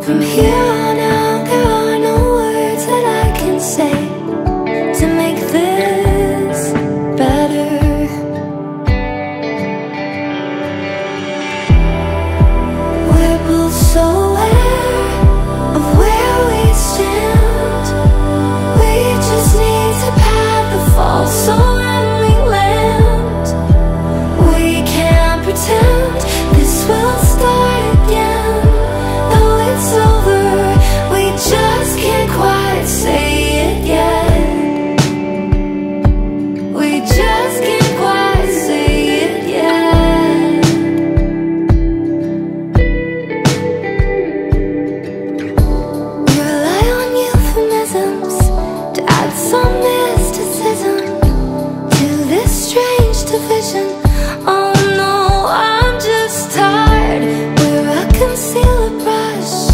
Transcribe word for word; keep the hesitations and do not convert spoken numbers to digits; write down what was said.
From here on out, there are no words that I can say to make this better. We're both so aware of where we stand. We just need to pad the fall, so when we land, we can't pretend this will start again. Though it's over, we just can't quite say it yet. We just can't quite say it yet. We rely on euphemisms to add some mysticism to this strange division. Oh no, I'm just tired where I conceal a brush